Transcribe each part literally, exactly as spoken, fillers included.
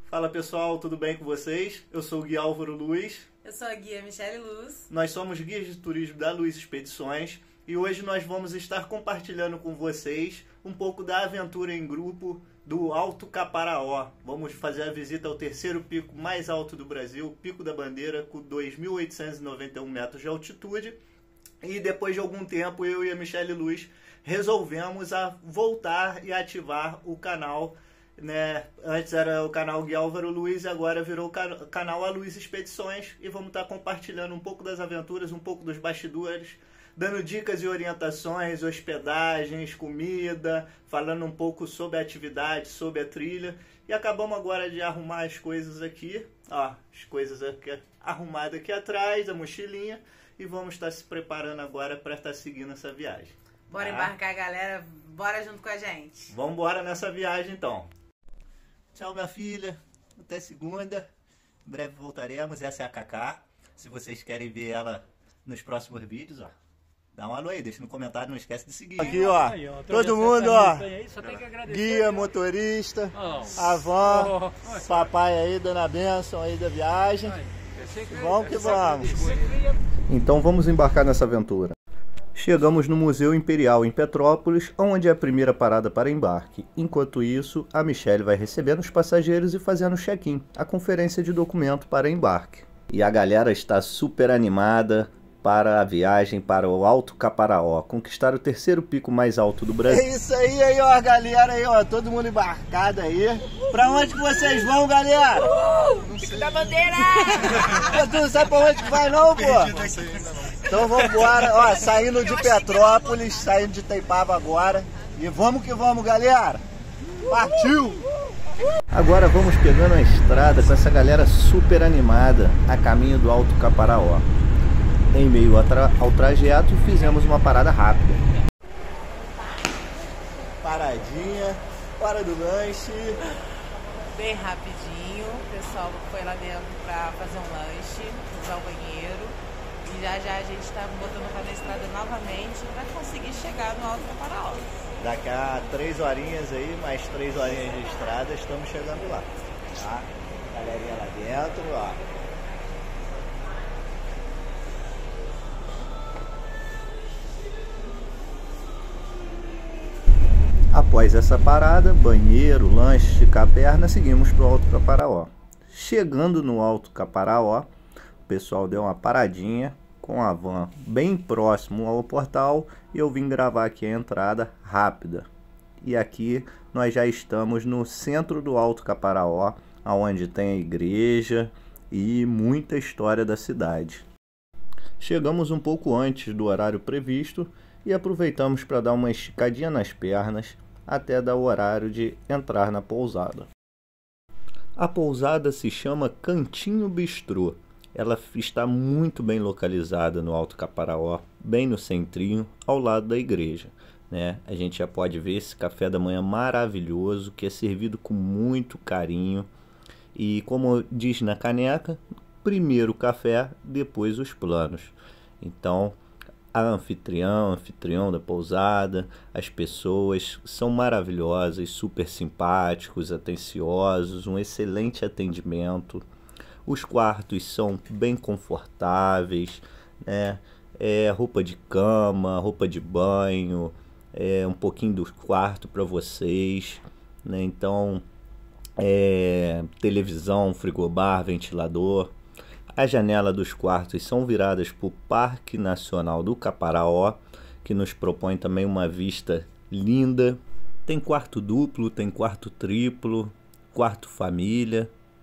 Fala pessoal, tudo bem com vocês? Eu sou o Gui Álvaro Luiz. Eu sou a guia Michele Luz. Nós somos guias de turismo da Luz Expedições e hoje nós vamos estar compartilhando com vocês um pouco da aventura em grupo do Alto Caparaó. Vamos fazer a visita ao terceiro pico mais alto do Brasil, Pico da Bandeira, com dois mil oitocentos e noventa e um metros de altitude. E depois de algum tempo, eu e a Michele Luz resolvemos a voltar e ativar o canal. Né? Antes era o canal Gui Álvaro Luiz e agora virou o canal A Luz Expedições, e vamos estar compartilhando um pouco das aventuras, um pouco dos bastidores, dando dicas e orientações, hospedagens, comida, falando um pouco sobre a atividade, sobre a trilha. E acabamos agora de arrumar as coisas aqui, ó, as coisas aqui, arrumadas aqui atrás, a mochilinha, e vamos estar se preparando agora para estar seguindo essa viagem. Bora tá? embarcar, galera, bora junto com a gente. Vamos embora nessa viagem então. Tchau, minha filha. Até segunda. Em breve voltaremos. Essa é a Cacá. Se vocês querem ver ela nos próximos vídeos, ó, dá um alô aí, deixa no comentário, não esquece de seguir. Aqui, ó, aí, ó todo mundo, ó, aí, guia, motorista, oh. a van, oh. papai aí dando a bênção aí da viagem. Vamos que vamos. Então vamos embarcar nessa aventura. Chegamos no Museu Imperial em Petrópolis, onde é a primeira parada para embarque. Enquanto isso, a Michele vai recebendo os passageiros e fazendo o check-in, a conferência de documento para embarque. E a galera está super animada para a viagem para o Alto Caparaó, conquistar o terceiro pico mais alto do Brasil. É isso aí, aí ó, galera, aí ó, todo mundo embarcado aí. Pra onde que vocês vão, galera? Uh, Pico da Bandeira! Tu não sabe pra onde que vai não, pô? Então vamos embora, ó, saindo de Petrópolis, saindo de Itaipava agora. E vamos que vamos, galera! Partiu! Agora vamos pegando a estrada com essa galera super animada a caminho do Alto Caparaó. Em meio ao, tra ao trajeto, fizemos uma parada rápida. Paradinha, hora do lanche. Bem rapidinho, o pessoal foi lá dentro pra fazer um lanche, usar o banheiro. E já já a gente está botando o pé na estrada novamente para conseguir chegar no Alto Caparaó. Daqui a três horinhas aí, mais três horinhas de estrada, estamos chegando lá. Tá? Galerinha lá dentro, ó. Após essa parada, banheiro, lanche, esticar a perna, seguimos para o Alto Caparaó. Chegando no Alto Caparaó, o pessoal deu uma paradinha com a van bem próximo ao portal e eu vim gravar aqui a entrada rápida. E aqui nós já estamos no centro do Alto Caparaó, onde tem a igreja e muita história da cidade. Chegamos um pouco antes do horário previsto e aproveitamos para dar uma esticadinha nas pernas até dar o horário de entrar na pousada. A pousada se chama Cantinho Bistrô. Ela está muito bem localizada no Alto Caparaó, bem no centrinho, ao lado da igreja. Né? A gente já pode ver esse café da manhã maravilhoso, que é servido com muito carinho. E como diz na caneca, primeiro o café, depois os planos. Então, a anfitriã, anfitrião da pousada, as pessoas são maravilhosas, super simpáticos, atenciosos, um excelente atendimento. Os quartos são bem confortáveis, né? É, roupa de cama, roupa de banho, é, um pouquinho do quarto para vocês, né? Então, é, televisão, frigobar, ventilador. As janelas dos quartos são viradas para o Parque Nacional do Caparaó, que nos propõe também uma vista linda. Tem quarto duplo, tem quarto triplo, quarto família.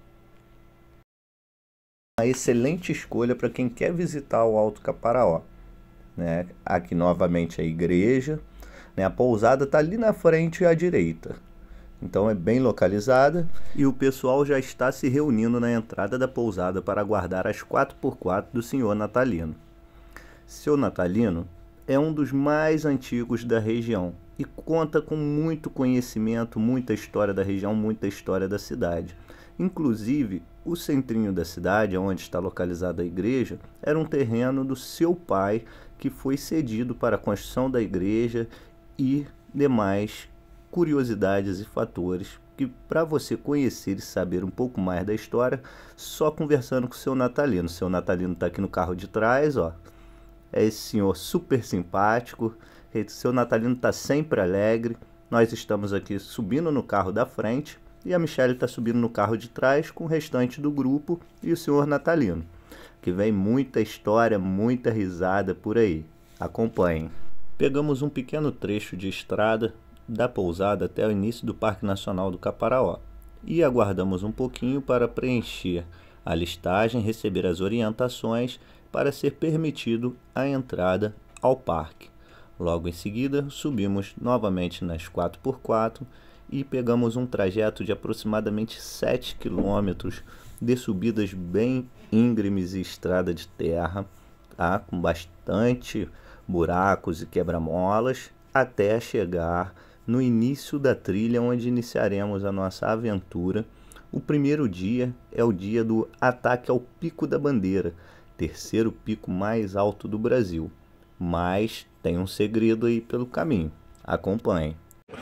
Uma excelente escolha para quem quer visitar o Alto Caparaó. Né? Aqui novamente a igreja, né? A pousada está ali na frente à direita. Então é bem localizada e o pessoal já está se reunindo na entrada da pousada para aguardar as quatro por quatro do senhor Natalino. Seu Natalino é um dos mais antigos da região e conta com muito conhecimento, muita história da região, muita história da cidade. Inclusive, o centrinho da cidade, onde está localizada a igreja, era um terreno do seu pai que foi cedido para a construção da igreja e demais curiosidades e fatores que para você conhecer e saber um pouco mais da história, só conversando com o seu Natalino. O seu Natalino está aqui no carro de trás, ó. É esse senhor super simpático. O seu Natalino está sempre alegre. Nós estamos aqui subindo no carro da frente e a Michelle está subindo no carro de trás com o restante do grupo e o senhor Natalino. Que vem muita história, muita risada por aí. Acompanhem. Pegamos um pequeno trecho de estrada da pousada até o início do Parque Nacional do Caparaó e aguardamos um pouquinho para preencher a listagem, receber as orientações para ser permitido a entrada ao parque. Logo em seguida, subimos novamente nas quatro por quatro e pegamos um trajeto de aproximadamente sete quilômetros de subidas bem íngremes e estrada de terra, tá? Com bastante buracos e quebra-molas, até chegar no início da trilha, onde iniciaremos a nossa aventura. O primeiro dia é o dia do ataque ao Pico da Bandeira, terceiro pico mais alto do Brasil. Mas tem um segredo aí pelo caminho. Acompanhem.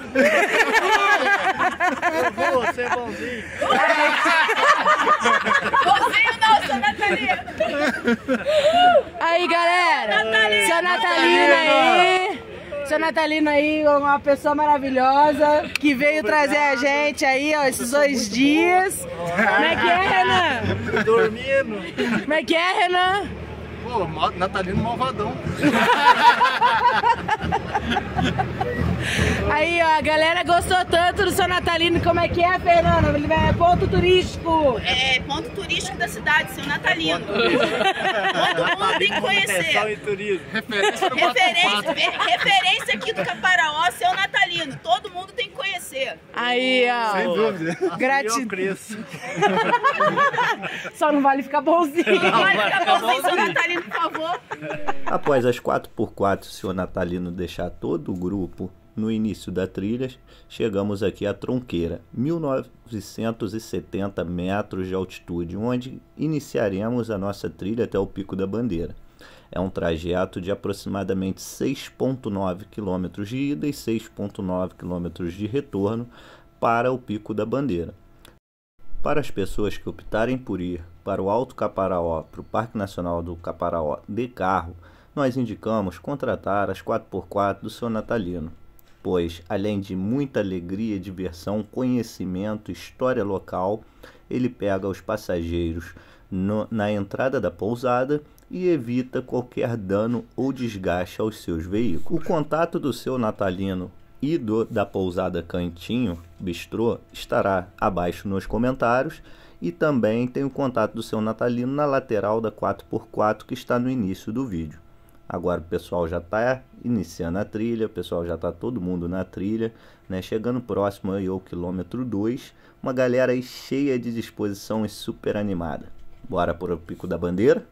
Eu vou, você é bonzinho. Bonzinho não, seu Natalino. Aí, galera. Natalino. Seu Natalino aí. Seu Natalino aí, uma pessoa maravilhosa que veio trazer a gente aí, ó, esses dois dias. Como é que é, Renan? Dormindo. Como é que é, Renan? Pô, Natalino malvadão. Aí, ó, a galera gostou tanto do seu Natalino. Como é que é, Fernanda? Ele vai- É ponto turístico. É ponto turístico da cidade, seu Natalino. Todo mundo tem que conhecer. E turismo. Referência do Referência, re- referência aqui do Caparaó, seu Natalino. Todo mundo tem que conhecer. Aí, ó. Sem dúvida. Gratidão. Eu cresço. Só não vale ficar bonzinho. Vai ficar bom sem seu Natalino, por favor. Após as quatro por quatro, o senhor Natalino deixar todo o grupo no início da trilha, chegamos aqui à Tronqueira, mil novecentos e setenta metros de altitude, onde iniciaremos a nossa trilha até o Pico da Bandeira. É um trajeto de aproximadamente seis vírgula nove quilômetros de ida e seis vírgula nove quilômetros de retorno para o Pico da Bandeira. Para as pessoas que optarem por ir para o Alto Caparaó, para o Parque Nacional do Caparaó de carro, nós indicamos contratar as quatro por quatro do seu Natalino, pois, além de muita alegria, diversão, conhecimento, história local, ele pega os passageiros no, na entrada da pousada e evita qualquer dano ou desgaste aos seus veículos. O contato do seu Natalino e do, da pousada Cantinho Bistrô estará abaixo nos comentários, e também tem o contato do seu Natalino na lateral da quatro por quatro que está no início do vídeo. Agora o pessoal já está iniciando a trilha, o pessoal já está todo mundo na trilha, né? Chegando próximo aí ao quilômetro dois, uma galera aí cheia de disposição e super animada. Bora para o Pico da Bandeira?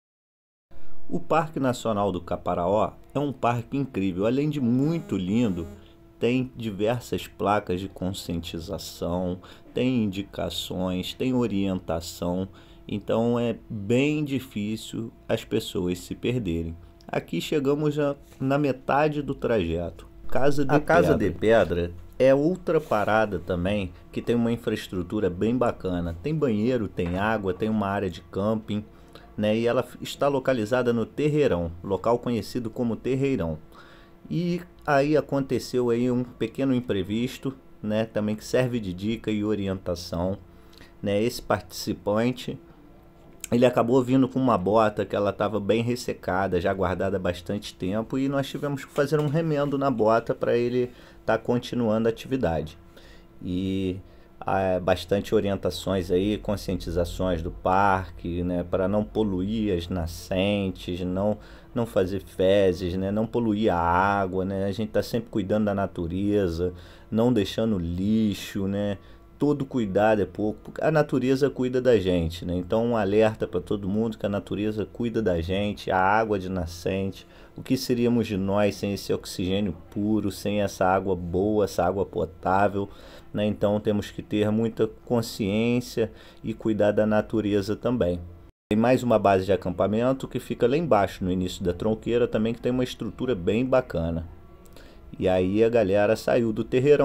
O Parque Nacional do Caparaó é um parque incrível, além de muito lindo, tem diversas placas de conscientização, tem indicações, tem orientação, então é bem difícil as pessoas se perderem. Aqui chegamos já na metade do trajeto. Casa de a Casa de Pedra é outra parada também que tem uma infraestrutura bem bacana. Tem banheiro, tem água, tem uma área de camping, né? E ela está localizada no Terreirão, local conhecido como Terreirão. E aí aconteceu aí um pequeno imprevisto, né? Também que serve de dica e orientação, né? Esse participante, ele acabou vindo com uma bota que ela estava bem ressecada, já guardada há bastante tempo, e nós tivemos que fazer um remendo na bota para ele estar tá continuando a atividade. E há bastante orientações aí, conscientizações do parque, né, para não poluir as nascentes, não, não fazer fezes, né, não poluir a água, né, a gente está sempre cuidando da natureza, não deixando lixo, né. Todo cuidado é pouco, porque a natureza cuida da gente, né? Então um alerta para todo mundo que a natureza cuida da gente, a água de nascente, o que seríamos de nós sem esse oxigênio puro, sem essa água boa, essa água potável, né? Então temos que ter muita consciência e cuidar da natureza também. Tem mais uma base de acampamento que fica lá embaixo, no início da tronqueira, também, que tem uma estrutura bem bacana. E aí a galera saiu do Terreirão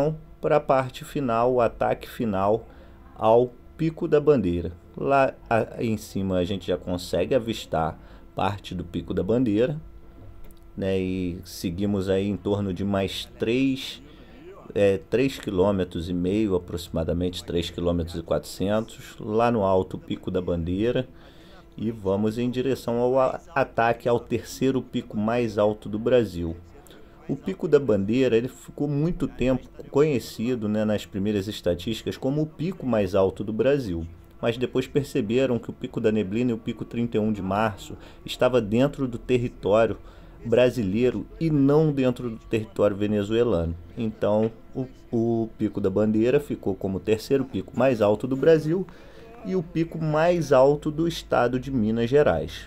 para a parte final, o ataque final ao Pico da Bandeira. Lá em cima a gente já consegue avistar parte do Pico da Bandeira, né? E seguimos aí em torno de mais três É, três quilômetros e meio, aproximadamente três quilômetros e quatrocentos, lá no alto Pico da Bandeira, e vamos em direção ao ataque ao terceiro pico mais alto do Brasil. O Pico da Bandeira ele ficou muito tempo conhecido, né, nas primeiras estatísticas como o pico mais alto do Brasil, mas depois perceberam que o Pico da Neblina e o Pico trinta e um de Março estava dentro do território brasileiro e não dentro do território venezuelano. Então o, o Pico da Bandeira ficou como o terceiro pico mais alto do Brasil e o pico mais alto do estado de Minas Gerais.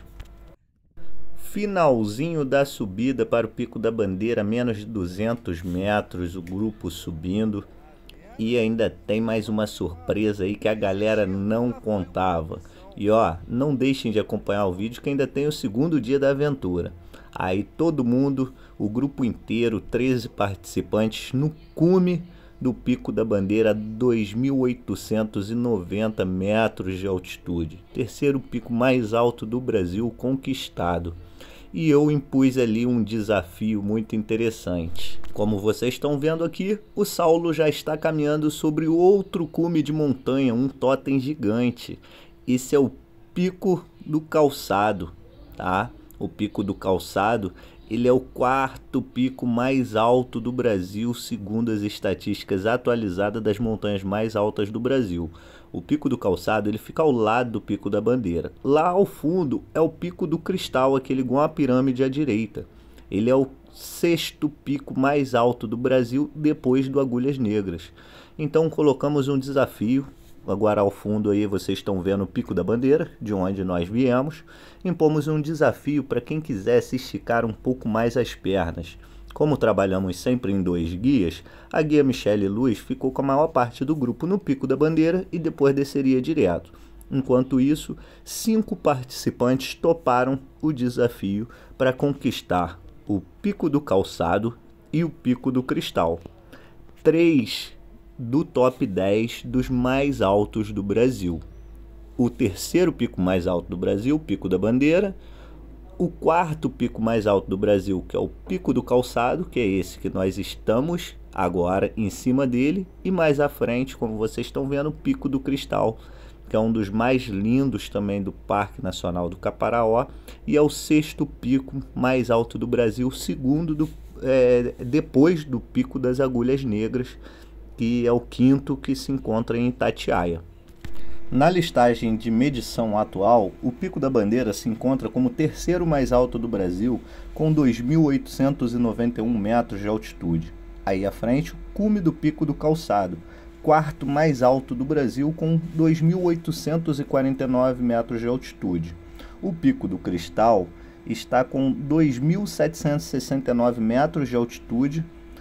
Finalzinho da subida para o Pico da Bandeira, menos de duzentos metros, o grupo subindo, e ainda tem mais uma surpresa aí que a galera não contava. E ó, não deixem de acompanhar o vídeo que ainda tem o segundo dia da aventura. Aí todo mundo, o grupo inteiro, treze participantes, no cume do Pico da Bandeira, dois mil oitocentos e noventa metros de altitude. Terceiro pico mais alto do Brasil conquistado. E eu impus ali um desafio muito interessante. Como vocês estão vendo aqui, o Saulo já está caminhando sobre outro cume de montanha, um totem gigante. Esse é o Pico do Calçado, tá? O Pico do Calçado, ele é o quarto pico mais alto do Brasil, segundo as estatísticas atualizadas das montanhas mais altas do Brasil. O Pico do Calçado, ele fica ao lado do Pico da Bandeira. Lá ao fundo é o Pico do Cristal, aquele igual a pirâmide à direita. Ele é o sexto pico mais alto do Brasil, depois do Agulhas Negras. Então colocamos um desafio. Agora ao fundo aí vocês estão vendo o Pico da Bandeira, de onde nós viemos. Impomos um desafio para quem quisesse esticar um pouco mais as pernas. Como trabalhamos sempre em dois guias, a guia Michele Luz ficou com a maior parte do grupo no Pico da Bandeira e depois desceria direto. Enquanto isso, cinco participantes toparam o desafio para conquistar o Pico do Calçado e o Pico do Cristal. Três do top dez dos mais altos do Brasil. O terceiro pico mais alto do Brasil, o Pico da Bandeira. O quarto pico mais alto do Brasil, que é o Pico do Calçado, que é esse que nós estamos agora em cima dele. E mais à frente, como vocês estão vendo, o Pico do Cristal, que é um dos mais lindos também do Parque Nacional do Caparaó. E é o sexto pico mais alto do Brasil, segundo do, é, depois do Pico das Agulhas Negras, que é o quinto que se encontra em Itatiaia. Na listagem de medição atual, o Pico da Bandeira se encontra como o terceiro mais alto do Brasil, com dois mil oitocentos e noventa e um metros de altitude. Aí à frente, o cume do Pico do Calçado, quarto mais alto do Brasil, com dois mil oitocentos e quarenta e nove metros de altitude. O Pico do Cristal está com dois mil setecentos e sessenta e nove metros de altitude,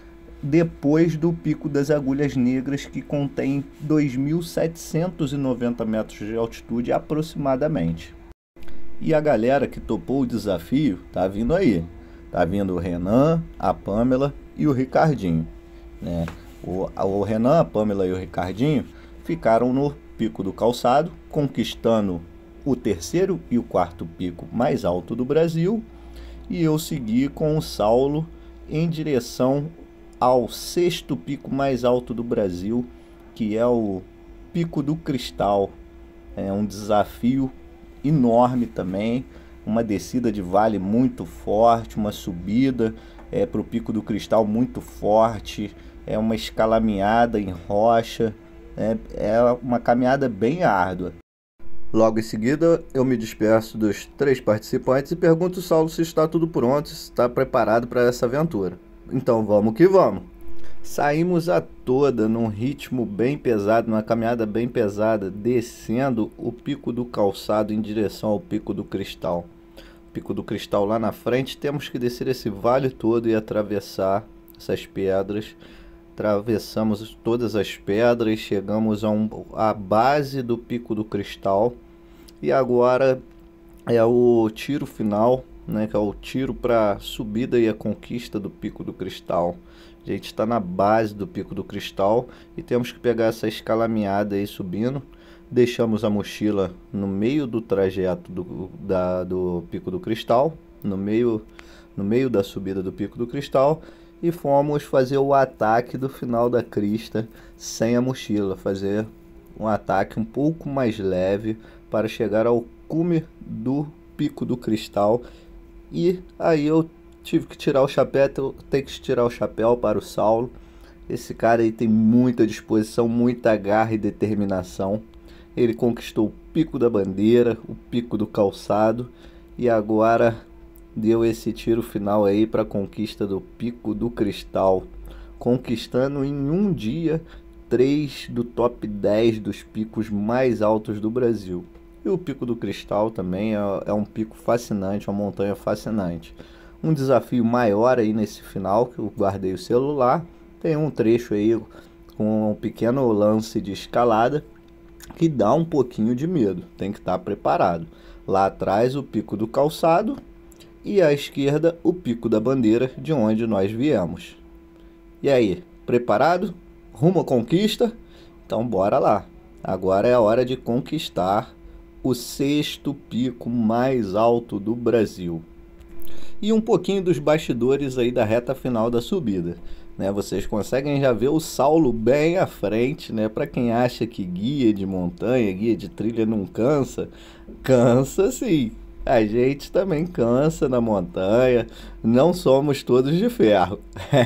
depois do Pico das Agulhas Negras, que contém dois mil setecentos e noventa metros de altitude aproximadamente. E a galera que topou o desafio tá vindo aí. Tá vindo o Renan, a Pamela e o Ricardinho, né? O, o Renan, a Pamela e o Ricardinho ficaram no Pico do Calçado, conquistando o terceiro e o quarto pico mais alto do Brasil. E eu segui com o Saulo em direção ao sexto pico mais alto do Brasil, que é o Pico do Cristal. É um desafio enorme também, uma descida de vale muito forte, uma subida é, para o Pico do Cristal muito forte, é uma escalaminhada em rocha, é, é uma caminhada bem árdua. Logo em seguida, eu me despeço dos três participantes e pergunto ao Saulo se está tudo pronto, se está preparado para essa aventura. Então vamos que vamos. Saímos a toda num ritmo bem pesado, numa caminhada bem pesada, descendo o Pico do Calçado em direção ao Pico do Cristal. Pico do Cristal lá na frente, temos que descer esse vale todo e atravessar essas pedras. Atravessamos todas as pedras, chegamos a um, a base do Pico do Cristal. E agora é o tiro final, né, que é o tiro para a subida e a conquista do Pico do Cristal. A gente está na base do Pico do Cristal e temos que pegar essa escalaminhada aí subindo. Deixamos a mochila no meio do trajeto do, da, do Pico do Cristal, no meio, no meio da subida do Pico do Cristal, e fomos fazer o ataque do final da crista sem a mochila, fazer um ataque um pouco mais leve para chegar ao cume do Pico do Cristal. E aí eu tive que tirar o chapéu, tenho que tirar o chapéu para o Saulo. Esse cara aí tem muita disposição, muita garra e determinação. Ele conquistou o Pico da Bandeira, o Pico do Calçado e agora deu esse tiro final aí para a conquista do Pico do Cristal, conquistando em um dia três do top dez dos picos mais altos do Brasil. E o Pico do Cristal também é, é um pico fascinante, uma montanha fascinante. Um desafio maior aí nesse final, que eu guardei o celular, tem um trecho aí com um pequeno lance de escalada, que dá um pouquinho de medo, tem que estar preparado. Lá atrás o Pico do Calçado e à esquerda o Pico da Bandeira, de onde nós viemos. E aí, preparado? Rumo à conquista? Então bora lá. Agora é a hora de conquistar o sexto pico mais alto do Brasil. E um pouquinho dos bastidores aí da reta final da subida. Né, vocês conseguem já ver o Saulo bem à frente, né? Para quem acha que guia de montanha, guia de trilha não cansa, cansa sim. A gente também cansa na montanha, não somos todos de ferro.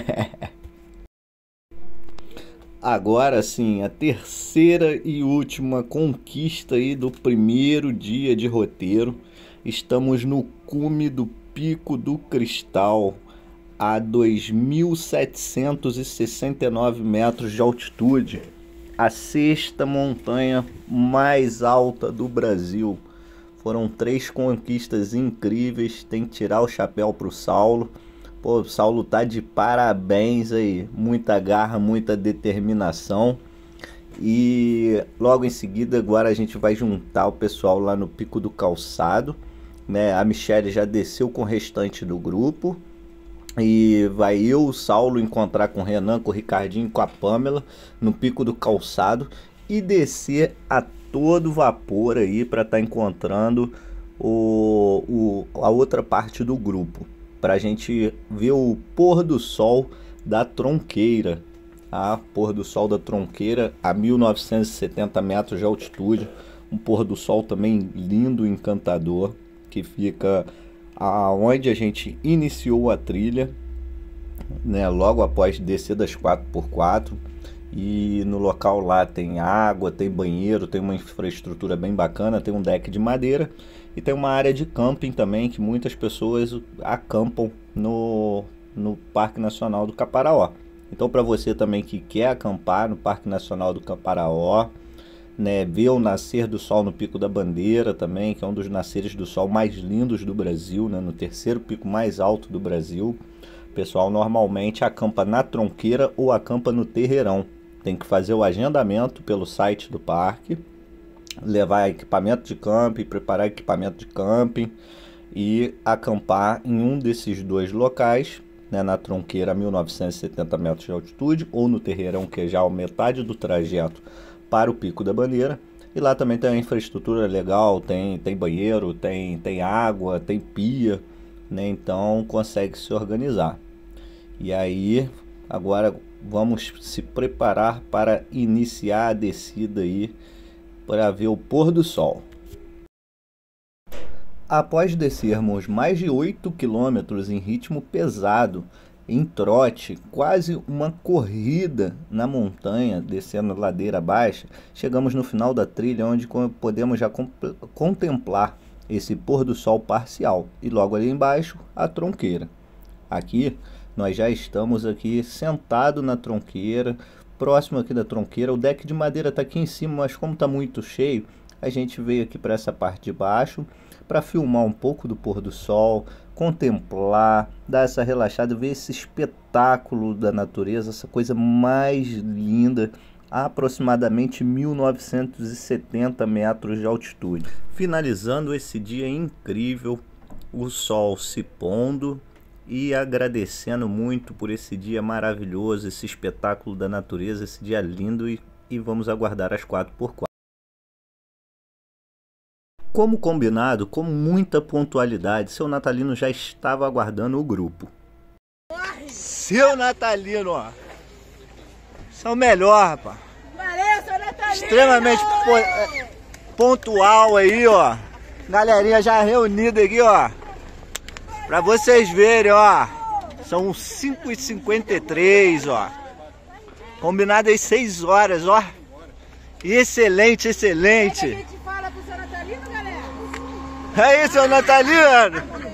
Agora sim, a terceira e última conquista aí do primeiro dia de roteiro. Estamos no cume do Pico do Cristal, a dois mil setecentos e sessenta e nove metros de altitude, a sexta montanha mais alta do Brasil. Foram três conquistas incríveis, tem que tirar o chapéu para o Saulo. Pô, o Saulo tá de parabéns aí, muita garra, muita determinação. E logo em seguida agora a gente vai juntar o pessoal lá no Pico do Calçado, né? A Michele já desceu com o restante do grupo. E vai eu, o Saulo, encontrar com o Renan, com o Ricardinho, com a Pamela no Pico do Calçado e descer a todo vapor aí para estar tá encontrando o, o, a outra parte do grupo, para a gente ver o pôr do sol da Tronqueira. A pôr do sol da Tronqueira a mil novecentos e setenta metros de altitude, um pôr do sol também lindo, encantador, que fica aonde a gente iniciou a trilha, né, logo após descer das quatro por quatro. E no local lá tem água, tem banheiro, tem uma infraestrutura bem bacana, tem um deck de madeira e tem uma área de camping também, que muitas pessoas acampam no, no Parque Nacional do Caparaó. Então, para você também que quer acampar no Parque Nacional do Caparaó, né, ver o nascer do sol no Pico da Bandeira também, que é um dos nasceres do sol mais lindos do Brasil, né, no terceiro pico mais alto do Brasil. O pessoal normalmente acampa na Tronqueira ou acampa no Terreirão. Tem que fazer o agendamento pelo site do parque, levar equipamento de camping, preparar equipamento de camping e acampar em um desses dois locais, né, na Tronqueira a mil novecentos e setenta metros de altitude ou no Terreirão, que é já a metade do trajeto para o Pico da Bandeira. E lá também tem uma infraestrutura legal, tem, tem banheiro, tem, tem água, tem pia, né? Então consegue se organizar. E aí agora vamos se preparar para iniciar a descida aí para ver o pôr do sol. Após descermos mais de oito quilômetros em ritmo pesado, em trote, quase uma corrida na montanha, descendo ladeira baixa, chegamos no final da trilha, onde podemos já contemplar esse pôr do sol parcial. E logo ali embaixo, a Tronqueira. Aqui, nós já estamos aqui sentado na Tronqueira, próximo aqui da Tronqueira. O deck de madeira está aqui em cima, mas como está muito cheio, a gente veio aqui para essa parte de baixo, para filmar um pouco do pôr do sol, contemplar, dar essa relaxada, ver esse espetáculo da natureza, essa coisa mais linda, a aproximadamente mil novecentos e setenta metros de altitude. Finalizando esse dia incrível, o sol se pondo e agradecendo muito por esse dia maravilhoso, esse espetáculo da natureza, esse dia lindo, e, e vamos aguardar as quatro por quatro. Como combinado, com muita pontualidade, seu Natalino já estava aguardando o grupo. Seu Natalino, ó. São melhor, rapaz. Valeu, seu Natalino! Extremamente po pontual aí, ó. Galerinha já reunida aqui, ó. Pra vocês verem, ó. São cinco e cinquenta e três, ó. Combinado aí seis horas, ó. Excelente, excelente. O que a gente fala pro seu Natalino, galera? Aí, seu Natalino.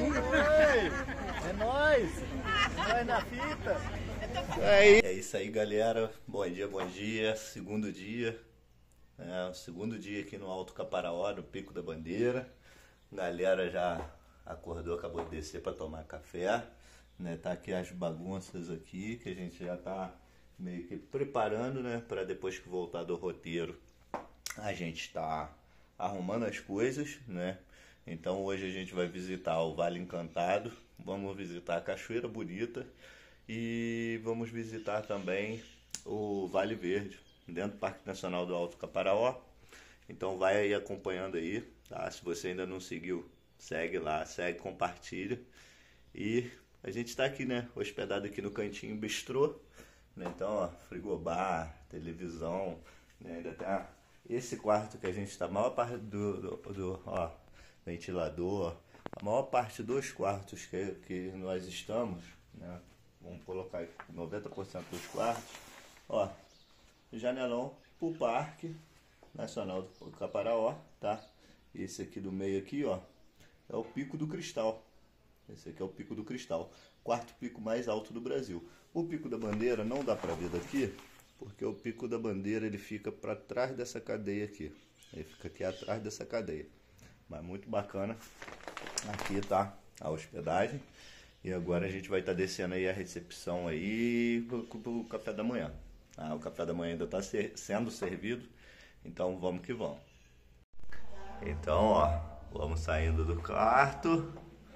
É nóis. Nós na fita. É isso aí, galera. Bom dia, bom dia. Segundo dia. É, o segundo dia aqui no Alto Caparaó, no Pico da Bandeira. Galera já acordou, acabou de descer para tomar café. Né? Tá aqui as bagunças aqui, que a gente já tá meio que preparando, né? Para depois que voltar do roteiro, a gente tá arrumando as coisas, né? Então hoje a gente vai visitar o Vale Encantado. Vamos visitar a Cachoeira Bonita. E vamos visitar também o Vale Verde, dentro do Parque Nacional do Alto Caparaó. Então vai aí acompanhando aí, tá? Se você ainda não seguiu, segue lá, segue, compartilha. E a gente está aqui, né, hospedado aqui no Cantinho Bistrô, né? Então, ó, frigobar, televisão, né? Ainda tem ah, esse quarto que a gente está, a maior parte do, do, do ó, ventilador, a maior parte dos quartos que, que nós estamos, né? Vamos colocar aqui noventa por cento dos quartos, ó, janelão pro Parque Nacional do Caparaó, tá? Esse aqui do meio aqui, ó, é o Pico do Cristal. Esse aqui é o Pico do Cristal, quarto pico mais alto do Brasil. O Pico da Bandeira não dá pra ver daqui, porque o Pico da Bandeira ele fica para trás dessa cadeia aqui. Ele fica aqui atrás dessa cadeia. Mas muito bacana. Aqui tá a hospedagem. E agora a gente vai estar tá descendo aí a recepção aí pro, pro café da manhã. Ah, o café da manhã ainda está ser, sendo servido, então vamos que vamos. Então, ó, vamos saindo do quarto.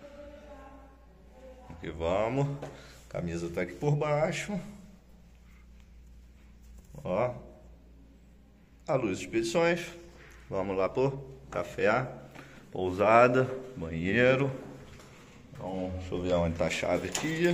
Vamos que vamos. A camisa tá aqui por baixo. Ó, a Luz Expedições. Vamos lá pro café, pousada, banheiro. Então, deixa eu ver onde tá a chave aqui.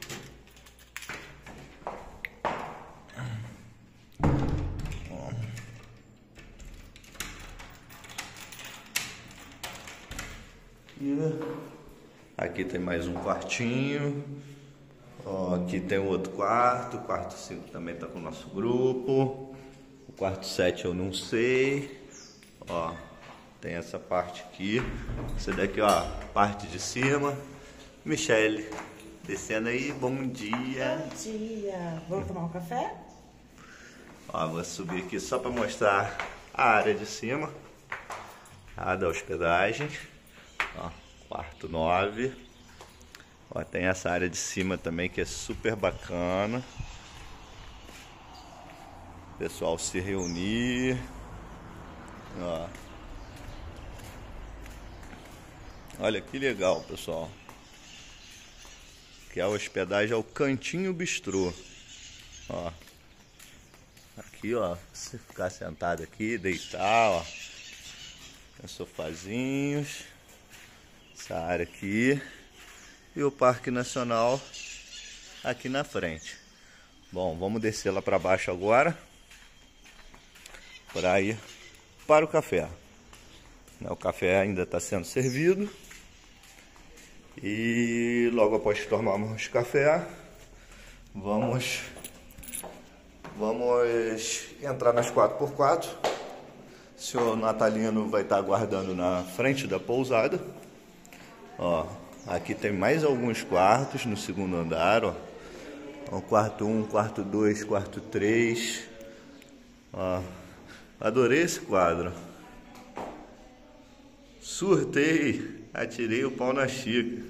Aqui tem mais um quartinho. Ó, aqui tem outro quarto. O quarto cinco também tá com o nosso grupo. O quarto sete eu não sei. Ó, tem essa parte aqui. Essa daqui, ó, parte de cima. Michele, descendo aí, bom dia. Bom dia. Vamos tomar um café? Ó, vou subir aqui só para mostrar a área de cima. A da hospedagem. Ó, quarto nove. Ó, tem essa área de cima também que é super bacana. O pessoal se reunir. Ó. Olha que legal, pessoal. Que a hospedagem é o Cantinho Bistrô. Ó. Aqui, ó, você ficar sentado aqui, deitar, ó. Tem sofazinhos. Essa área aqui. E o Parque Nacional aqui na frente. Bom, vamos descer lá para baixo agora. Para ir para o café. O café ainda está sendo servido. E logo após que tomarmos café, vamos, vamos entrar nas quatro por quatro. O senhor Natalino vai estar aguardando na frente da pousada. Ó, aqui tem mais alguns quartos no segundo andar, ó. Ó, quarto um, quarto dois, quarto três. Ó, adorei esse quadro. Surtei, atirei o pau na xícara.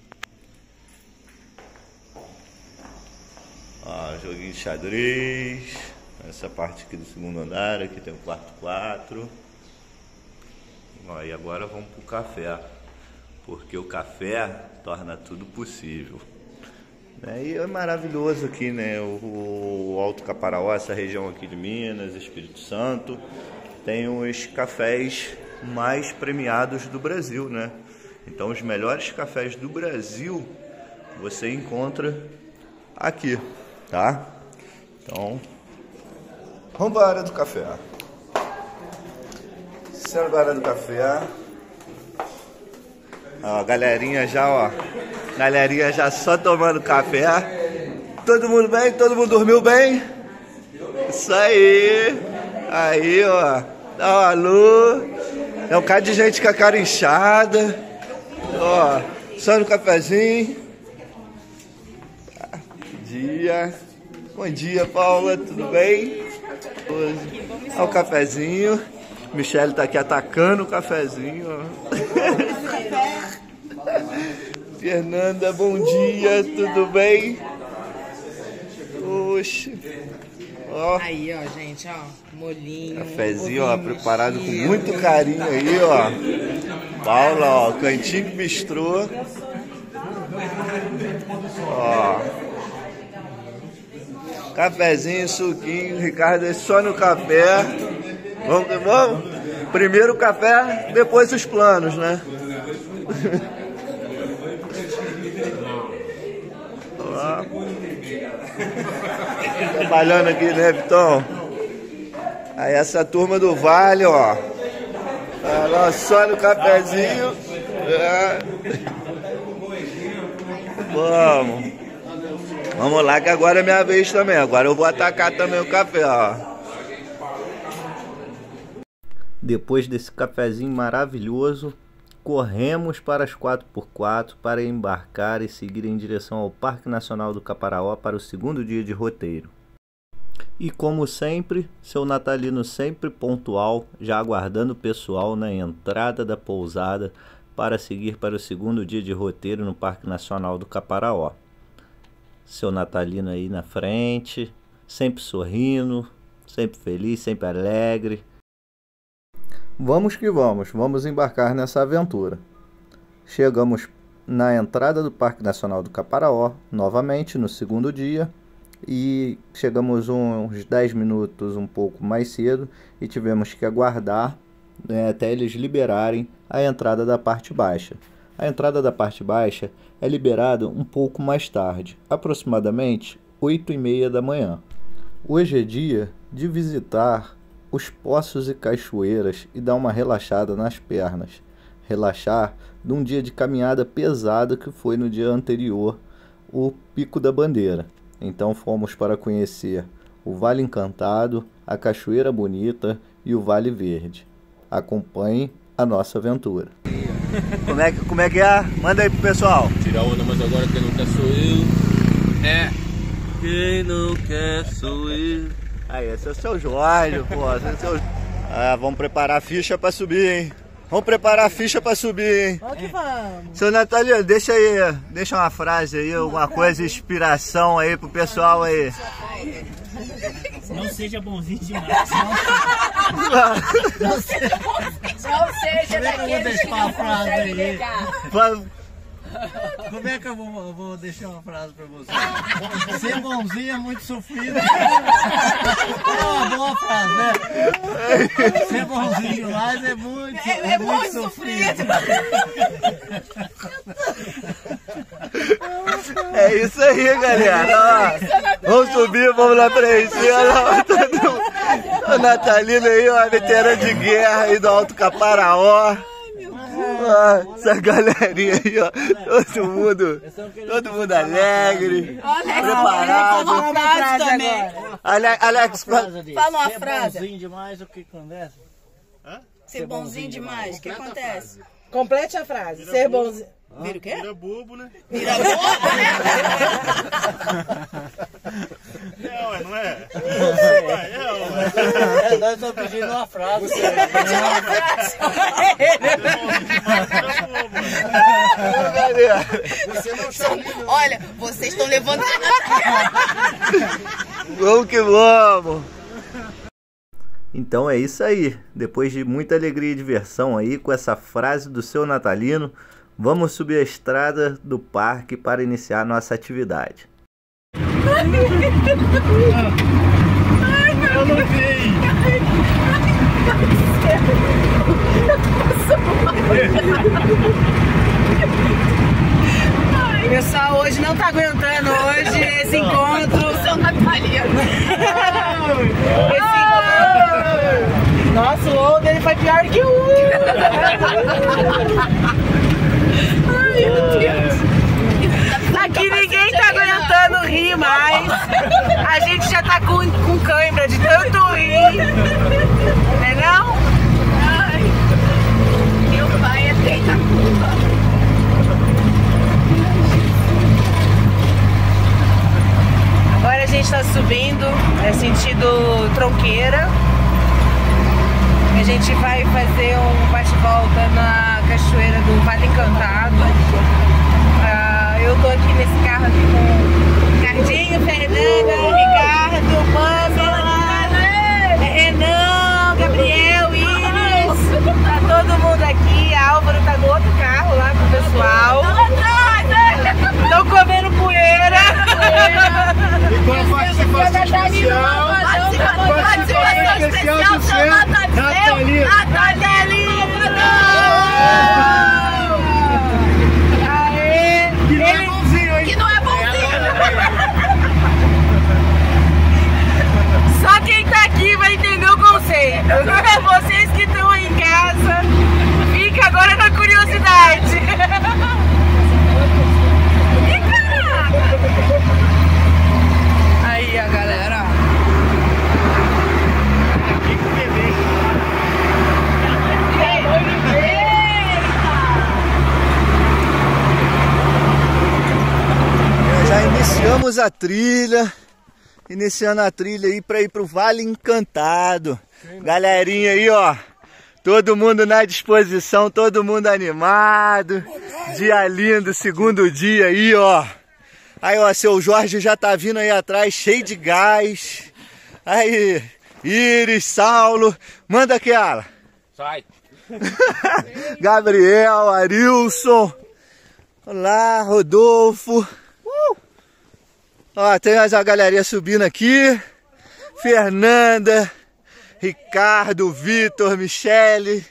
Ó, joguinho de xadrez. Essa parte aqui do segundo andar, aqui tem o quarto quatro. Ó, e agora vamos pro café. Porque o café torna tudo possível. É, e é maravilhoso aqui, né? O, o Alto Caparaó, essa região aqui de Minas, Espírito Santo, tem os cafés mais premiados do Brasil, né? Então os melhores cafés do Brasil você encontra aqui, tá? Então, vamos para a área do café. Sendo para a área do café. Ó, galerinha já, ó. Galerinha já só tomando café. Todo mundo bem? Todo mundo dormiu bem? Isso aí. Aí, ó. Dá um alô. É um cara de gente com a cara inchada. Ó, só no cafezinho. Bom dia. Bom dia, Paula. Tudo bem? Olha o cafezinho. Michele tá aqui atacando o cafezinho, ó. Fernanda, bom dia, tudo bem? Oxe. Ó. Aí, ó, gente, ó, molinho. Cafezinho, ó, preparado com muito carinho aí, ó. Paula, ó, cantinho bistrô. Ó. Cafezinho, suquinho, Ricardo é só no café. Vamos que vamos? Primeiro o café, depois os planos, né? Ó. Trabalhando aqui, né, Vitão? Aí essa turma do Vale, ó. Tá só no cafezinho. É. Vamos. Vamos lá que agora é minha vez também. Agora eu vou atacar também o café, ó. Depois desse cafezinho maravilhoso, corremos para as quatro por quatro para embarcar e seguir em direção ao Parque Nacional do Caparaó para o segundo dia de roteiro. E como sempre, seu natalino sempre pontual, já aguardando o pessoal na entrada da pousada para seguir para o segundo dia de roteiro no Parque Nacional do Caparaó. Seu natalino aí na frente, sempre sorrindo, sempre feliz, sempre alegre. Vamos que vamos, vamos embarcar nessa aventura. Chegamos na entrada do Parque Nacional do Caparaó, novamente no segundo dia, e chegamos uns dez minutos um pouco mais cedo e tivemos que aguardar, né, até eles liberarem a entrada da parte baixa. A entrada da parte baixa é liberada um pouco mais tarde, aproximadamente oito e meia da manhã. Hoje é dia de visitar os poços e cachoeiras e dar uma relaxada nas pernas. Relaxar de um dia de caminhada pesada que foi no dia anterior, o Pico da Bandeira. Então fomos para conhecer o Vale Encantado, a Cachoeira Bonita e o Vale Verde. Acompanhe a nossa aventura. Como é que, como é, que é? Manda aí pro pessoal. Tira onda, mas agora quem não quer sou eu. É. Quem não quer sou eu. Aí, esse é o seu Jorge, pô. Esse é o seu... Ah, vamos preparar a ficha pra subir, hein? Vamos preparar a ficha pra subir, hein? Vamos que vamos. Seu Natalino, deixa aí, deixa uma frase aí, alguma coisa, inspiração aí pro pessoal aí. Não seja bonzinho demais. Não seja bonzinho. Não seja daqueles que não conseguem pegar. Como é que eu vou, eu vou deixar uma frase pra você? Ser bonzinho é muito sofrido. É uma boa frase, né? Ser bonzinho demais é muito, é, é, é muito, muito sofrido. É isso aí, galera. Ó, vamos subir, vamos lá pra aí. O Natalino aí, ó, veterano de guerra aí do Alto Caparaó. Ah, essa galerinha aí, ó, todo mundo, todo mundo alegre, preparado. Fala uma frase também. Ale, Alex, fala uma frase. Ser bonzinho demais, o que acontece? Ser bonzinho demais, o que acontece? Complete a frase. Ser bonzinho. Vira o quê? Vira bobo, né? Vira bobo, né? É, ué, não é? É, é, é, nós estamos pedindo uma frase. Você não chama. Olha, vocês estão levando. Vamos que vamos! Então é isso aí. Depois de muita alegria e diversão aí com essa frase do seu Natalino, vamos subir a estrada do parque para iniciar nossa atividade. Eu não vi. Pessoal, hoje não tá aguentando hoje esse encontro. São Natalino. Esse encontro. Nossa, o outro ele foi pior que o outro. Ai, meu Deus. Aqui ninguém tá aguentando rir mais. A gente já tá com, com cãibra de tanto rir. Não é não? Ai, meu pai é feita culpa. Agora a gente tá subindo, é sentido Tronqueira. A gente vai fazer um bate-volta na cachoeira do Vale Encantado. Uh, eu tô aqui nesse carro aqui com Ricardinho, Fernanda, Ricardo, Pamela, Renan, Gabriel, Iris. Tá todo mundo aqui. A Álvaro tá no outro carro lá com o pessoal. Estão comendo poeira. E com a participação especial, participação especial do seu Natalino. Natalino! Aê! Que não é bonzinho, hein? Que não é bonzinho. Só quem tá aqui vai entender o conceito. Vocês que estão aí em casa, fica agora na curiosidade. Aí a galera. Já iniciamos a trilha, iniciando a trilha aí para ir pro Vale Encantado. Galerinha aí, ó, todo mundo na disposição, todo mundo animado. Dia lindo, segundo dia aí, ó. Aí, ó, seu Jorge já tá vindo aí atrás, cheio de gás. Aí, Iris, Saulo, manda aquela. Sai. Gabriel, Arilson. Olá, Rodolfo. Uh! Ó, tem mais a galerinha subindo aqui. Fernanda, Ricardo, Vitor, Michele.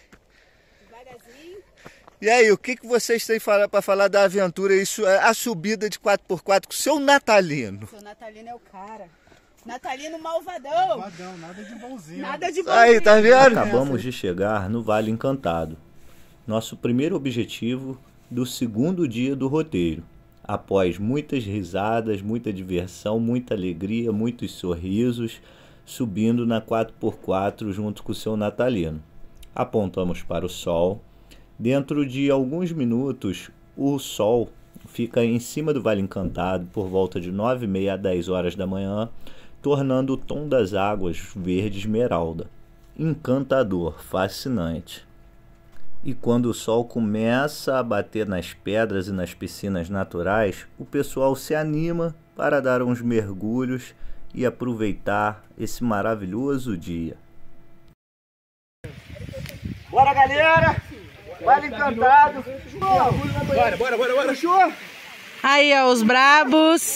E aí, o que, que vocês têm para falar da aventura? Isso, a subida de quatro por quatro com o seu Natalino. Seu Natalino é o cara. Natalino malvadão. Malvadão, nada de bonzinho. Nada de bonzinho. Aí, tá vendo? Acabamos de chegar no Vale Encantado, nosso primeiro objetivo do segundo dia do roteiro. Após muitas risadas, muita diversão, muita alegria, muitos sorrisos, subindo na quatro por quatro junto com o seu Natalino. Apontamos para o sol. Dentro de alguns minutos, o sol fica em cima do Vale Encantado por volta de nove e meia a dez horas da manhã, tornando o tom das águas verde esmeralda. Encantador, fascinante. E quando o sol começa a bater nas pedras e nas piscinas naturais, o pessoal se anima para dar uns mergulhos e aproveitar esse maravilhoso dia. Bora, galera! Vale Encantado! Bora, bora, bora, bora! Fechou? Aí, ó, os brabos.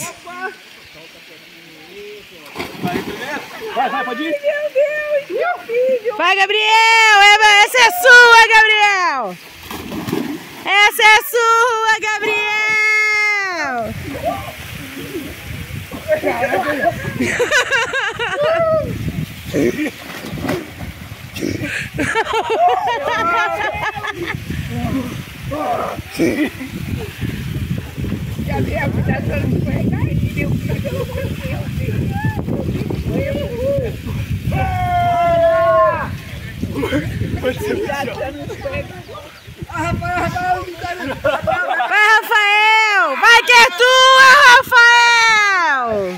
Vai, vai, pode ir? Meu Deus, meu filho. Vai, Gabriel! Essa é sua, Gabriel! Essa é sua, Gabriel! Gabriel, cuidado pra não escorregar aí, meu filho. Pelo amor de Deus, filho. Vai, Rafael! Vai que é tua, Rafael!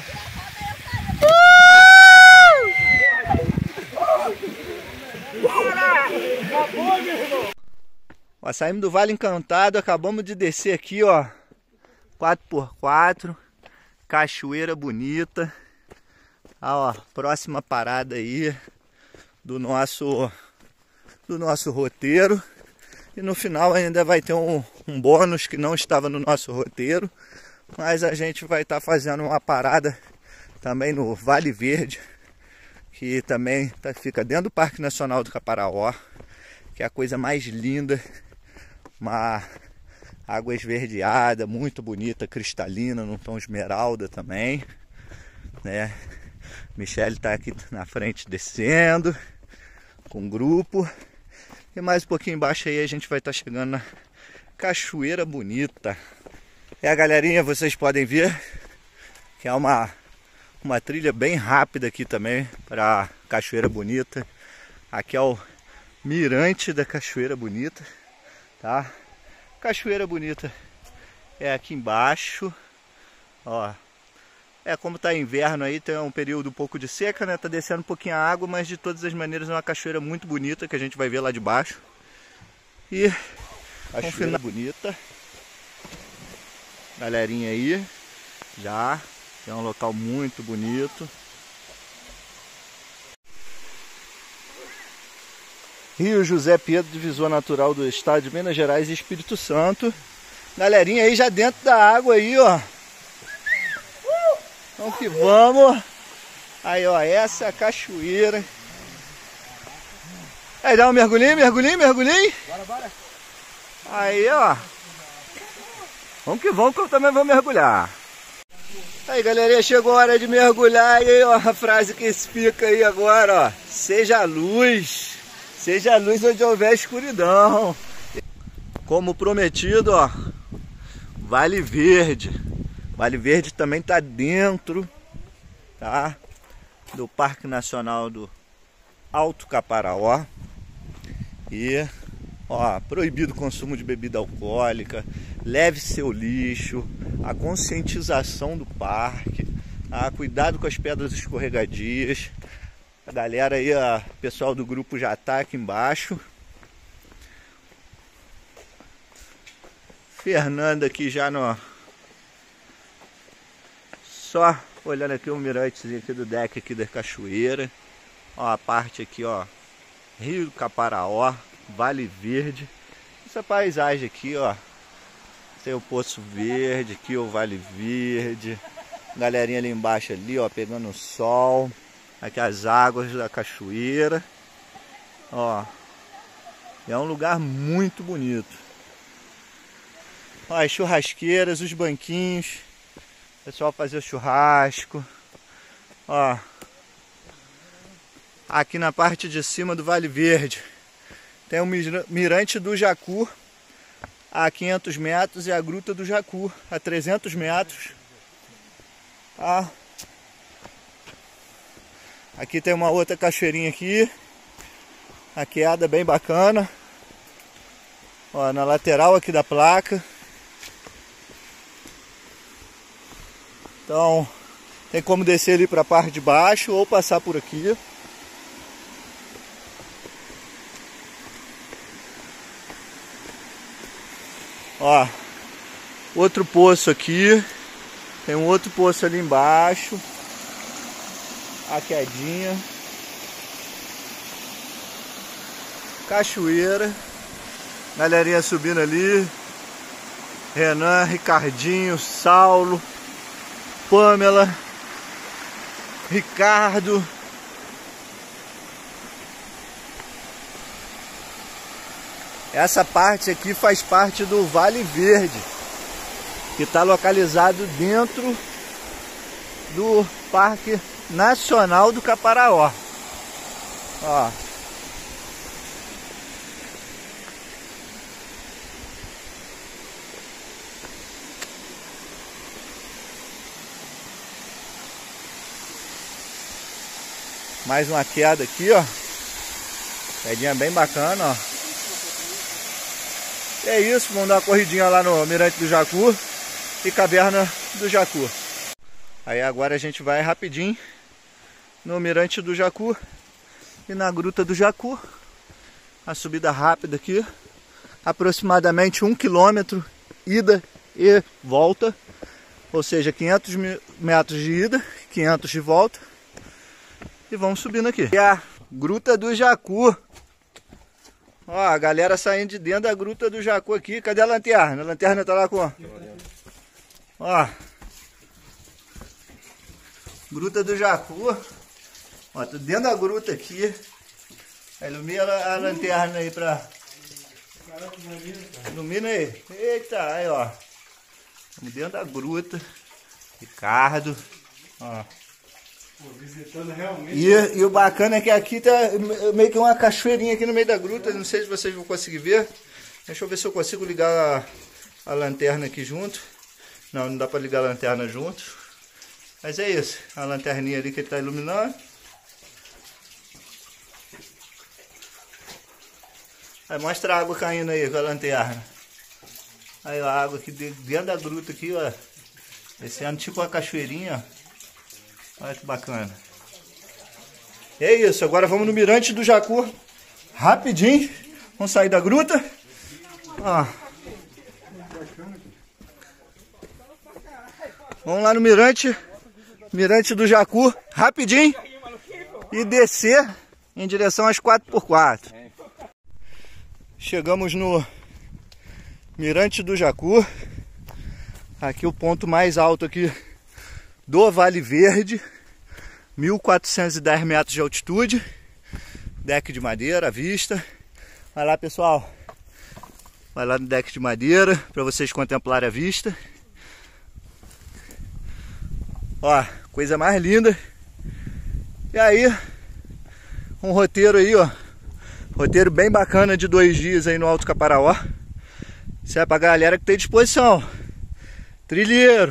Uh! Ó, saímos do Vale Encantado, acabamos de descer aqui, ó, quatro por quatro, cachoeira bonita. Ah, ó, próxima parada aí do nosso do nosso roteiro. E no final ainda vai ter um, um bônus que não estava no nosso roteiro, mas a gente vai estar fazendo uma parada também no Vale Verde, que também tá, fica dentro do Parque Nacional do Caparaó, que é a coisa mais linda, uma água esverdeada, muito bonita, cristalina, num tom esmeralda também, né? Michele tá aqui na frente descendo com um grupo, e mais um pouquinho embaixo aí a gente vai estar tá chegando na Cachoeira Bonita. É, a galerinha, vocês podem ver que é uma, uma trilha bem rápida aqui também para Cachoeira Bonita. Aqui é o mirante da Cachoeira Bonita, tá? Cachoeira Bonita é aqui embaixo, ó. É, como tá inverno aí, tem um período um pouco de seca, né? Tá descendo um pouquinho a água, mas de todas as maneiras é uma cachoeira muito bonita que a gente vai ver lá de baixo. E cachoeira bonita. Galerinha aí, já é um local muito bonito. Rio José Pedro, divisor natural do estado de Minas Gerais e Espírito Santo. Galerinha aí já dentro da água aí, ó. Então que vamos. Aí, ó, essa é a cachoeira. Aí, dá um mergulhinho, mergulhinho, mergulhinho. Bora, bora. Aí, ó. Vamos que vamos, que eu também vou mergulhar. Aí, galerinha, chegou a hora de mergulhar. E aí, ó, a frase que fica aí agora, ó. Seja luz. Seja luz onde houver escuridão. Como prometido, ó. Vale Verde. Vale Verde também tá dentro, tá? Do Parque Nacional do Alto Caparaó. E, ó, proibido o consumo de bebida alcoólica, leve seu lixo, a conscientização do parque, tá? Cuidado com as pedras escorregadias. A galera aí, o pessoal do grupo já tá aqui embaixo. Fernanda aqui já no... Só olhando aqui o mirantezinho aqui do deck aqui da cachoeira. Ó, a parte aqui, ó, Rio do Caparaó, Vale Verde. Essa paisagem aqui, ó, tem o Poço Verde aqui, o Vale Verde. Galerinha ali embaixo ali, ó, pegando o sol. Aqui as águas da cachoeira. Ó, é um lugar muito bonito. Ó, as churrasqueiras, os banquinhos. Pessoal fazer o churrasco. Ó, aqui na parte de cima do Vale Verde tem o Mirante do Jacu a quinhentos metros e a Gruta do Jacu a trezentos metros. Ah, aqui tem uma outra cachoeirinha aqui, a queda bem bacana. Ó, na lateral aqui da placa. Então, tem como descer ali para a parte de baixo ou passar por aqui. Ó, outro poço aqui. Tem um outro poço ali embaixo. A quedinha. Cachoeira. Galerinha subindo ali. Renan, Ricardinho, Saulo, Pamela, Ricardo. Essa parte aqui faz parte do Vale Verde, que está localizado dentro do Parque Nacional do Caparaó. Ó. Mais uma queda aqui, ó. Quedinha bem bacana, ó. E é isso, vamos dar uma corridinha lá no Mirante do Jacu e Caverna do Jacu. Aí agora a gente vai rapidinho no Mirante do Jacu e na Gruta do Jacu. A subida rápida aqui, aproximadamente um quilômetro, ida e volta. Ou seja, quinhentos metros de ida, quinhentos de volta. E vamos subindo aqui. E a Gruta do Jacu. Ó, a galera saindo de dentro da Gruta do Jacu aqui. Cadê a lanterna? A lanterna tá lá com... Ó. Gruta do Jacu. Ó, tô dentro da gruta aqui. Ilumina a, a lanterna aí pra... Ilumina aí. Eita, aí ó. Estamos dentro da gruta. Ricardo. Ó. Pô, visitando realmente. E, e o bacana é que aqui tá meio que uma cachoeirinha aqui no meio da gruta. Não sei se vocês vão conseguir ver. Deixa eu ver se eu consigo ligar a, a lanterna aqui junto. Não, não dá pra ligar a lanterna junto. Mas é isso. A lanterninha ali que ele tá iluminando. Aí mostra a água caindo aí com a lanterna. Aí a água aqui dentro da gruta aqui, ó. Esse ano tipo uma cachoeirinha, ó. Olha que bacana. E é isso, agora vamos no Mirante do Jacu. Rapidinho. Vamos sair da gruta. Ó. Vamos lá no Mirante. Mirante do Jacu. Rapidinho. E descer em direção às quatro por quatro. Chegamos no Mirante do Jacu. Aqui o ponto mais alto aqui do Vale Verde. mil quatrocentos e dez metros de altitude. Deck de madeira à vista. Vai lá, pessoal. Vai lá no deck de madeira para vocês contemplarem a vista. Ó, coisa mais linda. E aí, um roteiro aí, ó. Roteiro bem bacana de dois dias aí no Alto Caparaó. Isso é pra galera que tem disposição. Trilheiro,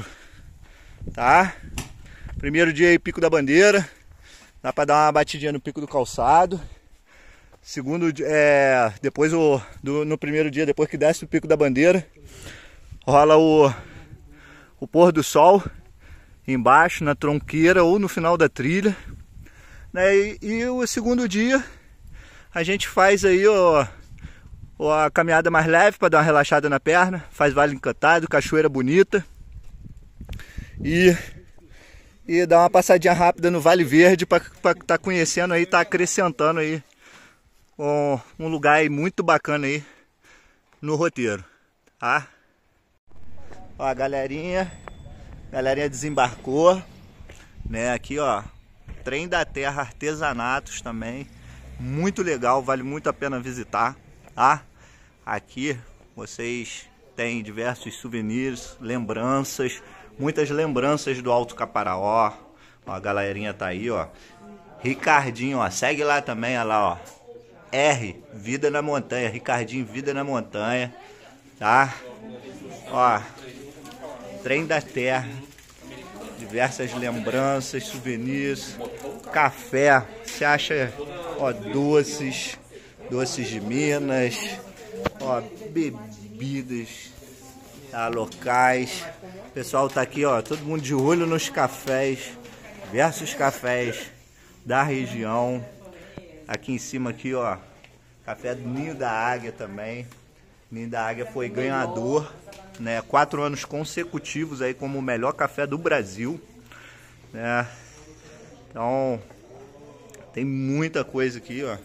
tá? Primeiro dia aí, Pico da Bandeira. Dá pra dar uma batidinha no Pico do Calçado. Segundo, é, depois o, do, no primeiro dia, depois que desce o Pico da Bandeira, rola o, o pôr do sol embaixo, na tronqueira ou no final da trilha. Né? E, e o segundo dia, a gente faz aí ó, ó, a caminhada mais leve para dar uma relaxada na perna. Faz Vale Encantado, cachoeira bonita. E, e dá uma passadinha rápida no Vale Verde para estar tá conhecendo aí, tá acrescentando aí um, um lugar aí muito bacana aí no roteiro, tá? Ó, a galerinha, galerinha desembarcou, né? Aqui ó, Trem da Terra Artesanatos também. Muito legal, vale muito a pena visitar, tá? Aqui vocês têm diversos souvenirs, lembranças, muitas lembranças do Alto Caparaó. Ó, a galerinha tá aí, ó. Ricardinho, ó, segue lá também, ó lá, ó. R, Vida na Montanha, Ricardinho, Vida na Montanha, tá? Ó, Trem da Terra, diversas lembranças, souvenirs, café, você acha, ó, doces, doces de Minas, ó, bebidas, tá, locais. O pessoal tá aqui, ó, todo mundo de olho nos cafés, diversos cafés da região. Aqui em cima aqui, ó, café do Ninho da Águia também. Ninho da Águia foi ganhador, né, quatro anos consecutivos aí como o melhor café do Brasil, né? Então tem muita coisa aqui, ó.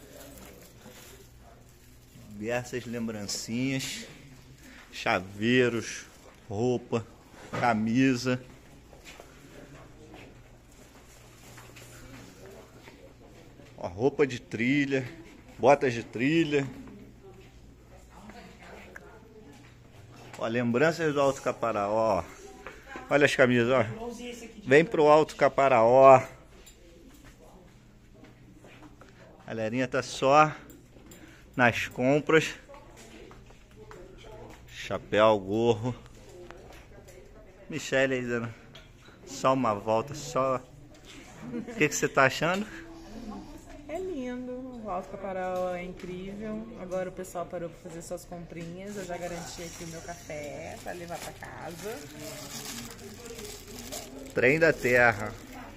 Diversas lembrancinhas, chaveiros, roupa, camisa. Ó, roupa de trilha, botas de trilha. Ó, lembranças do Alto Caparaó. Olha as camisas, ó. Vem pro Alto Caparaó. A galerinha tá só nas compras. Chapéu, gorro. Michele aí dando só uma volta, só. O que que você tá achando? É lindo, o Alto Caparaó é incrível. Agora o pessoal parou para fazer suas comprinhas. Eu já garanti aqui o meu café para levar para casa. Trem da Terra.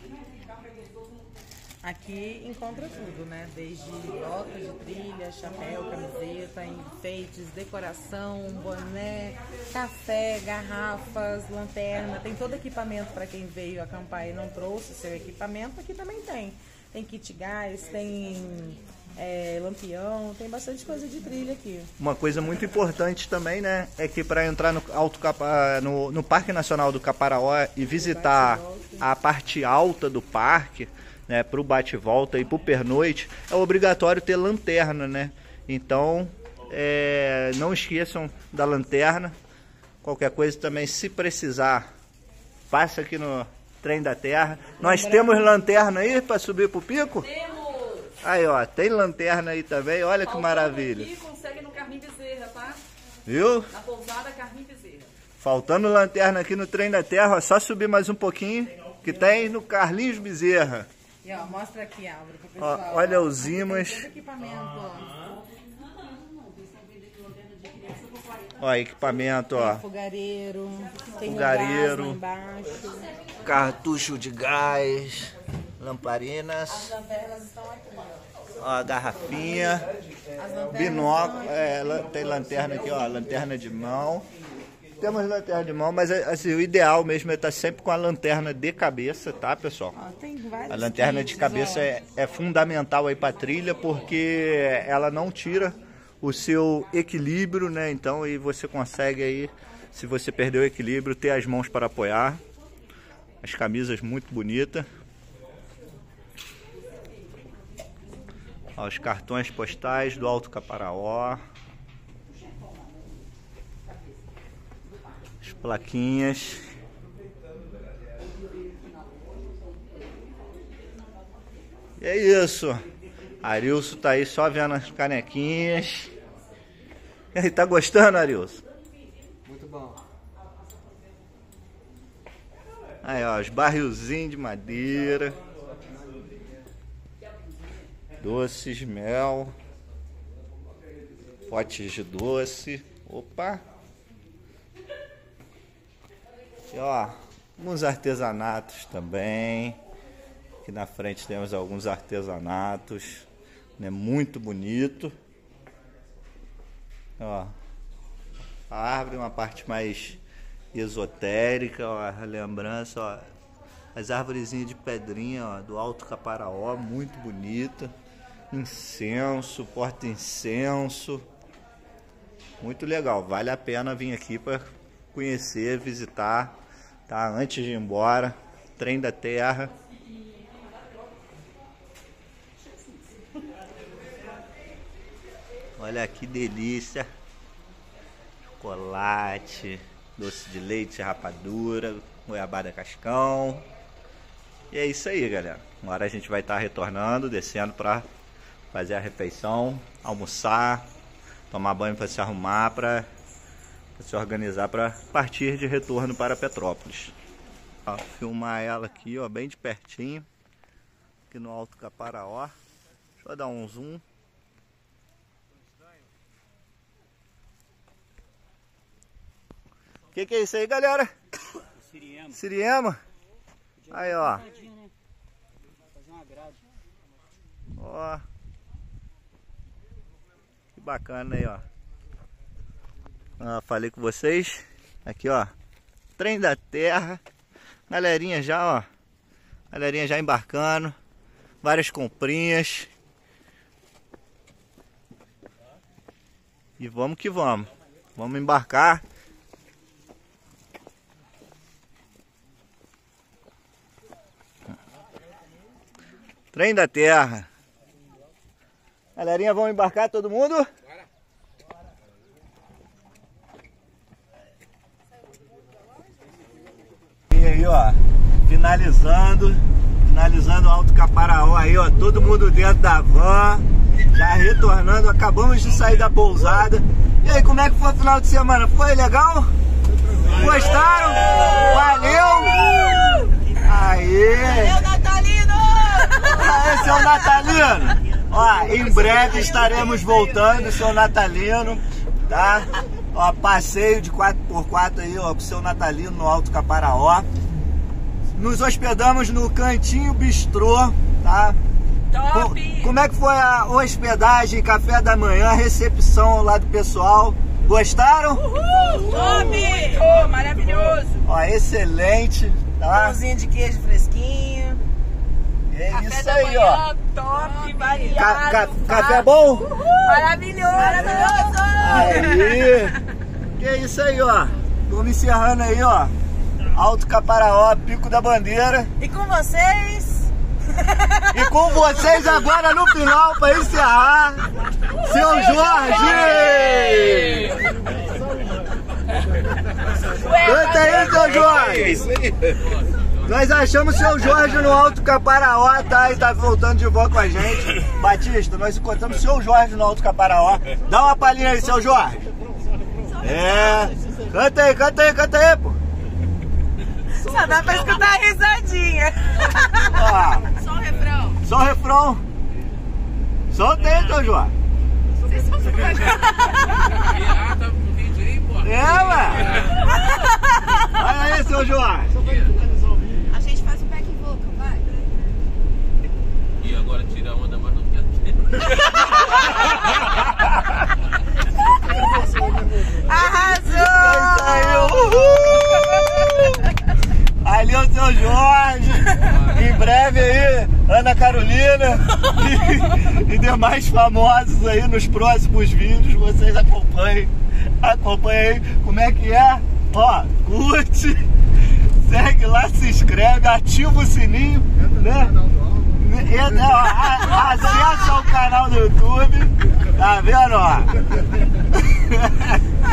Aqui encontra tudo, né? Desde botas de trilha, chapéu, camiseta, enfeites, decoração, boné, café, garrafas, lanterna. Tem todo equipamento para quem veio acampar e não trouxe seu equipamento. Aqui também tem. Tem kit gás, tem é, Lampião, tem bastante coisa de trilha aqui. Uma coisa muito importante também, né, é que para entrar no, Alto Capa, no, no Parque Nacional do Caparaó e visitar a parte alta do parque, né, para o bate-volta e para o pernoite, é obrigatório ter lanterna, né? Então, é, não esqueçam da lanterna. Qualquer coisa também, se precisar, passa aqui no Trem da Terra. Nós temos lanterna aí para subir pro pico? Temos! Aí, ó, tem lanterna aí também, olha que maravilha. Aqui consegue no Carmim Bezerra, tá? Viu? Na pousada Carmim Bezerra. Faltando lanterna aqui no Trem da Terra, ó, só subir mais um pouquinho, que tem no Carlinhos Bezerra. E ó, mostra aqui, Álvaro, pro pessoal. Ó, olha os ímãs. Equipamento, ó. Ó, equipamento, ó. Tem fogareiro, tem fogareiro, um gás lá embaixo. Cartucho de gás, lamparinas. As lanternas estão aqui, ó. Ó, a garrafinha, binóculo, é, tem lanterna aqui, ó, lanterna de mão. Temos lanterna de mão, mas assim, o ideal mesmo é estar sempre com a lanterna de cabeça, tá, pessoal? Ó, tem vários a lanterna kits, de cabeça é, é fundamental aí para trilha, porque ela não tira o seu equilíbrio, né? Então aí você consegue aí, se você perdeu o equilíbrio, ter as mãos para apoiar. As camisas muito bonitas. Ó, os cartões postais do Alto Caparaó. As plaquinhas. E é isso. Arilson tá aí só vendo as canequinhas. E aí, tá gostando, Arilson? Muito bom. Aí, ó, os barrilzinhos de madeira. Doces, mel. Potes de doce. Opa! E ó, alguns artesanatos também. Aqui na frente temos alguns artesanatos, né? Muito bonito. Ó, a árvore é uma parte mais esotérica, ó, a lembrança, ó, as árvorezinhas de pedrinha, ó, do Alto Caparaó, muito bonita. Incenso, porta-incenso, muito legal. Vale a pena vir aqui para conhecer, visitar, tá? Antes de ir embora, Trem da Terra. Olha que delícia. Chocolate, doce de leite, rapadura, goiabada cascão. E é isso aí, galera. Agora a gente vai estar retornando, descendo para fazer a refeição, almoçar, tomar banho para se arrumar, para se organizar para partir de retorno para Petrópolis. Ó, filmar ela aqui, ó, bem de pertinho, aqui no Alto Caparaó. Deixa eu dar um zoom. O que, que é isso aí, galera? Siriema. Siriema? Aí, ó. Ó. Que bacana aí, ó. Ah, falei com vocês. Aqui, ó. Trem da Terra. Galerinha já, ó. Galerinha já embarcando. Várias comprinhas. E vamos que vamos. Vamos embarcar. Trem da Terra. Galerinha, vamos embarcar todo mundo? Bora. E aí, ó, finalizando, finalizando o Alto Caparaó aí, ó, todo mundo dentro da van, já retornando, acabamos de sair da pousada. E aí, como é que foi o final de semana? Foi legal? Gostaram? Valeu! Aê! Valeu, Natalino! Aê, seu Natalino! Ó, em breve estaremos voltando, seu Natalino, tá? Ó, passeio de quatro por quatro aí, ó, pro seu Natalino no Alto Caparaó. Nos hospedamos no Cantinho Bistrô, tá? Top! Como é que foi a hospedagem, café da manhã, recepção lá do pessoal? Gostaram? Uhul! Top! Oh, maravilhoso! Ó, excelente, tá? Pãozinho de queijo fresquinho. É Café isso da aí, manhã, ó. top, variado. Ca ca café bom? Uhul. Maravilhoso. Maravilhoso. Aí. Que é isso aí, ó. Vamos encerrando aí, ó. Alto Caparaó, Pico da Bandeira. E com vocês? E com vocês agora no final, pra encerrar, seu Jorge! Canta aí, seu Jorge! Nós achamos o seu Jorge no Alto Caparaó, tá? E tá voltando de volta com a gente. Batista, nós encontramos o seu Jorge no Alto Caparaó. Dá uma palhinha aí, seu Jorge. É. Canta aí, canta aí, canta aí, pô. Só dá pra escutar a risadinha. Ah, Só o refrão. só o refrão. Solta aí, seu Jorge. Vocês são super legais. Ah, tá no vídeo aí, pô. É, mano. Olha aí, seu Jorge. A gente faz o back vocal, vai. E agora tira a onda, mas não quero. Arrasou! Uhul! Ali é o seu Jorge. Em breve aí, Ana Carolina e, e demais famosos aí nos próximos vídeos. Vocês acompanhem. Acompanhem aí. Como é que é? Ó, curte, segue lá, se inscreve, ativa o sininho, né? E, ó, a, acessa o canal do YouTube. Tá vendo, ó?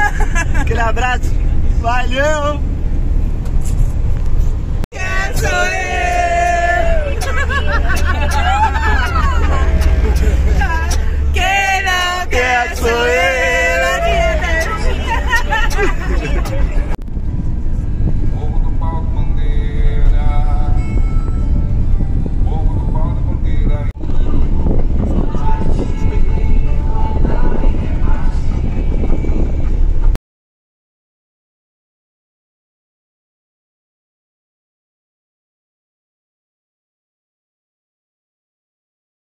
Aquele abraço. Valeu! Sou